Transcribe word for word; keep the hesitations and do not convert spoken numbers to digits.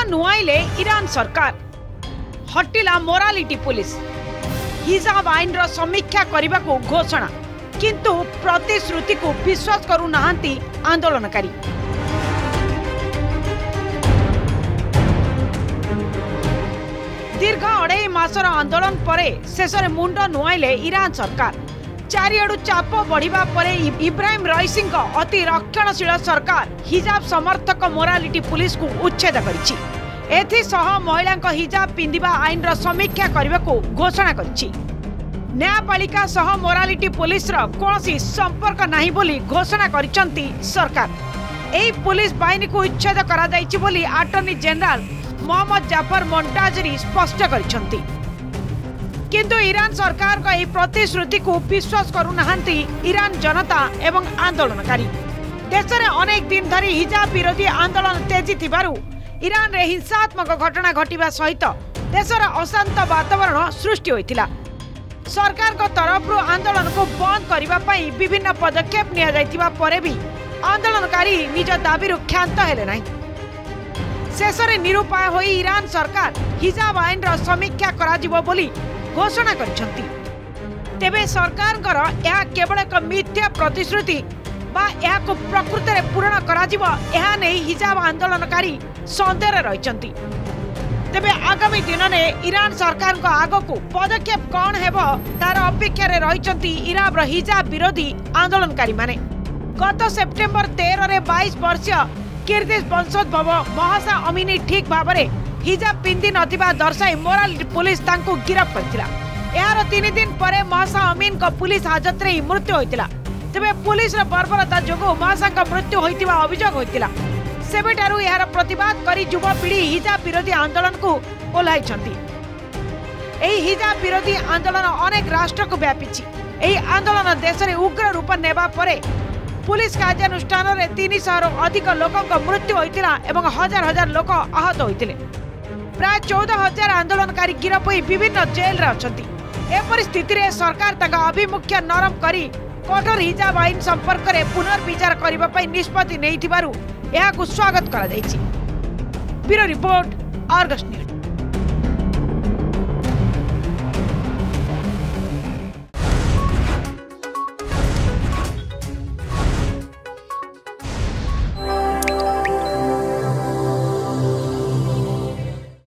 नुआइले Iran सरकार हटिला morality police हिजाब आईन रो समीक्षा करने को घोषणा किंतु प्रतिश्रुति को विश्वास करू नाहंती आंदोलनकारी। दीर्घ अढ़ाई मासर आंदोलन परे शेषे मुंड नुआइले ईरान सरकार। चारिआडु चाप बढ़िबा परे इब्राहिम रईसी अति रक्षणशील सरकार हिजाब समर्थक मोरालिटी पुलिस को उच्छेद करिछि। एथिसह महिला हिजाब पिंधिबा आईन रो समीक्षा करने को घोषणा करिछि। न्यायपालिका सह मोरालिटी पुलिस रो कोनोसी संपर्क नाही बोली घोषणा करिसंती सरकार। एही पुलिस बाहिनी को उच्छेद करा जाइछि बोली attorney general Mohammad Jafar Montazeri स्पष्ट करिसंती। किंतु ईरान सरकार का प्रतिश्रुति को विश्वास करू नाहंती ईरान जनता एवं आंदोलनकारी। देश में अनेक दिन धरी हिजाब विरोधी आंदोलन तेजी थिबारु ईरान रे हिंसात्मक घटना घटिबा सहित देशर अशांत वातावरण सृष्टि होइतिला। सरकार को तरफ आंदोलन को बंद करबा पई विभिन्न पदक्षेप निया जाइतिबा परे भी आंदोलनकारी निज दाबी क्षांत हेले नाही। शेषरे निरुपाय होई ईरान सरकार हिजाब आईन रो समीक्षा कराजिबो बोली घोषणा करिसंती। तेबे सरकारकर यह केवल एक मिथ्या प्रतिश्रुति बा यह को प्रकृति में पूर्ण कराजिबो यह नहीं हिजाब आंदोलनकारी संदेह रहिसंती। तेबे आगामी दिन में ईरान सरकार को आग को पदक्षेप कौन हेबो तार अपेक्षा रे रहिसंती ईरान रो हिजाब विरोधी आंदोलनकारी माने। गत सेप्टेम्बर तेरह रे बाईस वर्षीय किर्गिज वंशोद्भव महसा अमीनी ठीक भाव में हिजाब पिंधि नथिबा दर्शाई मोरालिटी पुलिस तांको गिरफ्त करथिला। यार तीन दिन परे महसा अमीन को पुलिस हाजत रे मृत्यु होइतिला। तबे पुलिस रो बर्बरता जोगो महसा का मृत्यु होइतिबा अभियोग होइतिला। सेबेटारु यार प्रतिवाद करी युवपीढ़ी हिजाब विरोधी आंदोलन को ओल्हाइछंती। एही हिजाब विरोधी आंदोलन अनेक राष्ट्र को व्यापीछि। एही आंदोलन देश रे उग्र रूप नेबा परे पुलिस कार्यानुष्ठान रे तीन सौ रु अधिक लोकक मृत्यु होइतिला एवं हजार हजार लोक आहत होइतिले। प्राय चौदह हजार आंदोलनकारी गिरफ होई विभिन्न जेल रे अछंती। ए परिस्थिति रे सरकार तका अभिमुख्य नरम करी कठोर हिजाब आईन संपर्क रे पुनर्विचार करिबा पई निष्पत्ति नेइथिबारु एहाकु स्वागत करा जायछि। Bureau report, Argus news.